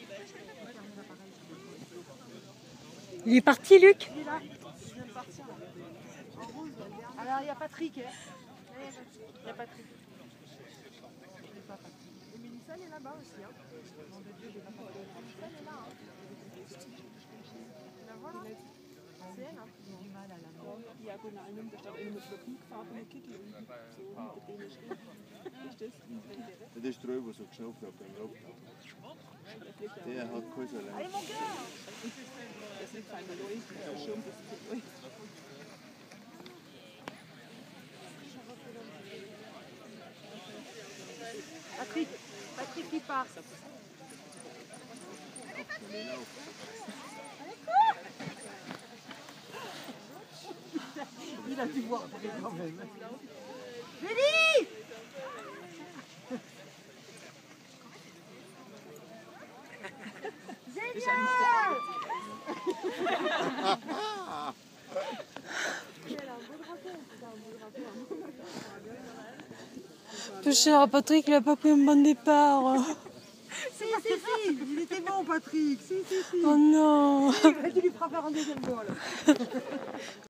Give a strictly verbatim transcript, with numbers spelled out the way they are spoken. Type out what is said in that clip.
Il est parti, Luc? Il est là. Je viens de partir. Alors, il y a Patrick. Hein. Il y a Patrick. Et Mélissa, elle est là-bas aussi. Hein. Mélissa, elle est là. Hein. La voilà. C'est elle. Hein. Normal à la main. Ja, gut, in einem, da steht einer mit Blöckenfarbe und Kittel und so mit denen steht. Ist das? Das ist der, der so geschnauft hat beim Laufen. Der hat keine so lange. Allez, mon gars! Das liegt einmal durch, der Schirm ist zu durch. Patrick, Patrick qui part. Il a dû voir quand même. Julie! Génial! Peu cher, Patrick, il a pas pris un bon départ. Si, si, si, il était bon, Patrick. Si, si, si. Oh non! Tu lui feras faire un deuxième vol.